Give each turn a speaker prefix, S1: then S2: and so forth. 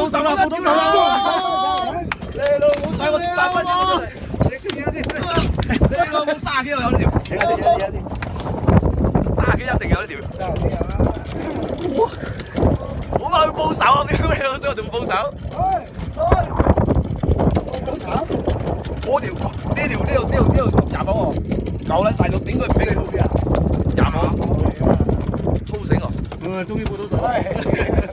S1: 到手啦，報到手啦！你老母使我8分鐘出嚟，你傾下先。你老母30幾有呢條？傾下先。30幾一定有呢條。30幾有啦。哇！好話佢報仇啊！點解你老母仲報仇？好慘！我條呢條廿磅喎，夠撚細到點解唔俾你報先啊？廿磅，粗繩啊！終於報到手啦！